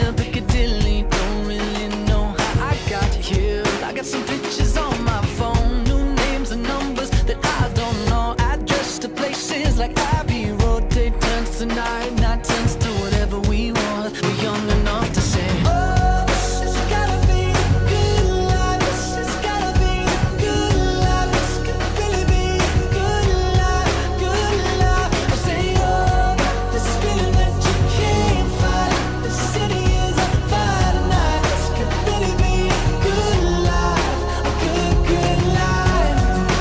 near Piccadilly. Don't really know how I got here. I got some pictures on my phone, new names and numbers that I don't know. Address to places like Abbey Road. Day turns to night, night turns to whatever we want. We're young enough to say, oh, this has gotta be a good life. This has gotta be a good life. This could really be a good life, good life. I say, oh, this feeling that you can't fight. The city is on fire tonight. This could really be a good life, a good, good life.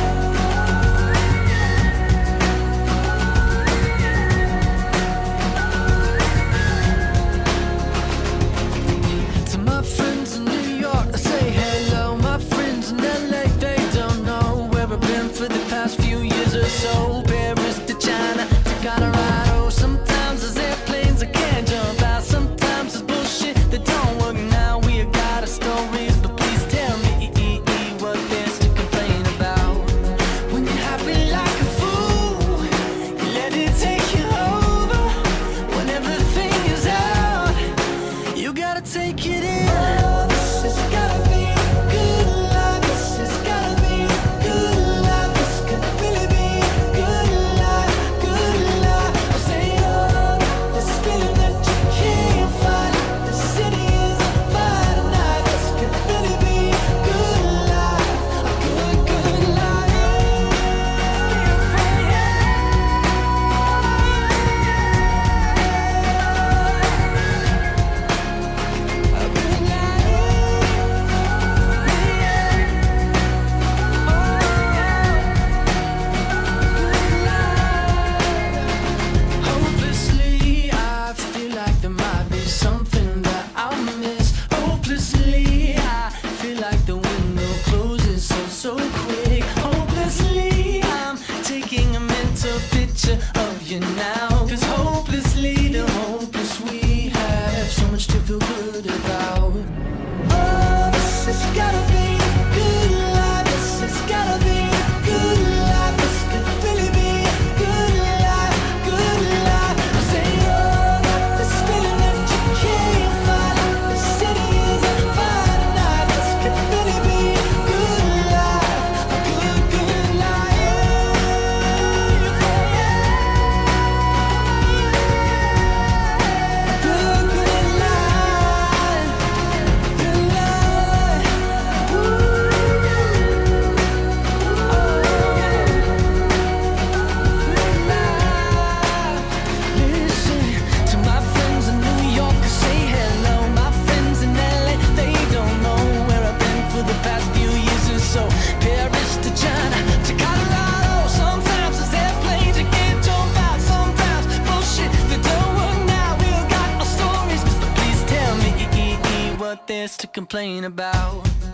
To my friends in New York, I say hello. My friends in LA, they don't know where I've been for the past few years or so. Paris to China to Colorado. Sometimes there's airplanes I can't jump out. Sometimes there's bullshit that don't work now. We got our stories, but please tell me what there's to complain about. When you're happy like a fool, you let it take you over. When everything is out, you gotta take it in. Oh, this has gotta be a good life. This has gotta be a good life. This could really be a good life, good life. I say, oh, this feeling that you can't fight. The city is on fire tonight. This could really be a good life, a good, good life. A good life. Hopelessly, I feel like there might be something that I'll miss. Hopelessly, I feel like the window closes so quick. Hopelessly, I'm taking a mental picture of you now. 'Cause hopelessly, the hopeless we have so much to feel good about. Oh, this has gotta be a good life. This has gotta be a good life. This could really be a good life, good life. I say, oh, this feeling that you can't fight. The city is on fire tonight. This could really be a good life, a good, good life. A good, good life, good life. Listen to my friends in New York, I say hello. My friends in LA, they don't know where I've been for the past few years or so. Paris to China to Colorado. Sometimes there's airplanes you can't jump out. Sometimes bullshit that don't work now. We've got our stories, but please tell me what there's to complain about.